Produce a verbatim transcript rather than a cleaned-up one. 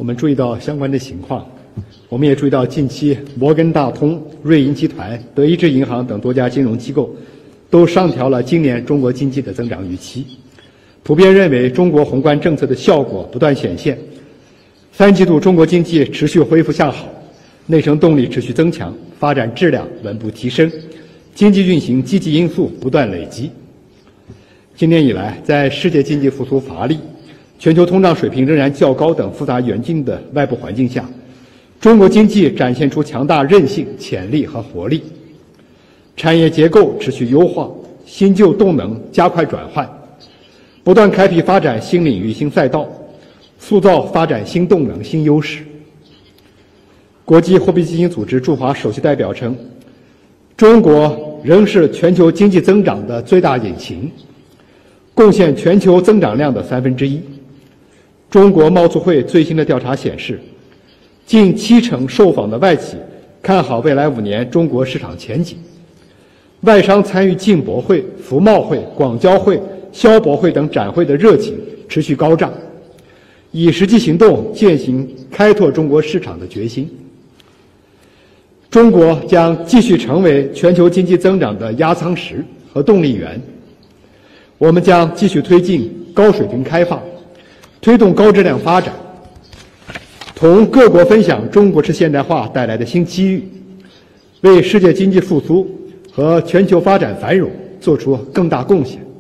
我们注意到相关的情况，我们也注意到近期摩根大通、瑞银集团、德意志银行等多家金融机构都上调了今年中国经济的增长预期，普遍认为中国宏观政策的效果不断显现，三季度中国经济持续恢复向好，内生动力持续增强，发展质量稳步提升，经济运行积极因素不断累积。今年以来，在世界经济复苏乏力、全球通胀水平仍然较高等复杂严峻的外部环境下，中国经济展现出强大韧性、潜力和活力，产业结构持续优化，新旧动能加快转换，不断开辟发展新领域、新赛道，塑造发展新动能、新优势。国际货币基金组织驻华首席代表称，中国仍是全球经济增长的最大引擎，贡献全球增长量的三分之一。中国贸促会最新的调查显示，近七成受访的外企看好未来五年中国市场前景。外商参与进博会、服贸会、广交会、消博会等展会的热情持续高涨，以实际行动践行开拓中国市场的决心。中国将继续成为全球经济增长的压舱石和动力源。我们将继续推进高水平开放，推动高质量发展，同各国分享中国式现代化带来的新机遇，为世界经济复苏和全球发展繁荣做出更大贡献。